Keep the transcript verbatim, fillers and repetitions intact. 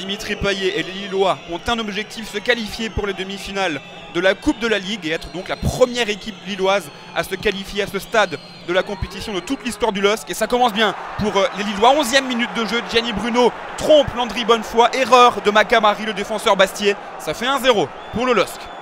Dimitri Payet et les Lillois ont un objectif, se qualifier pour les demi-finales de la Coupe de la Ligue et être donc la première équipe lilloise à se qualifier à ce stade de la compétition de toute l'histoire du L O S C. Et ça commence bien pour les Lillois. onzième minute de jeu, Gianni Bruno trompe Landry Bonnefoy, erreur de Makamari, le défenseur bastiais. Ça fait un zéro pour le L O S C.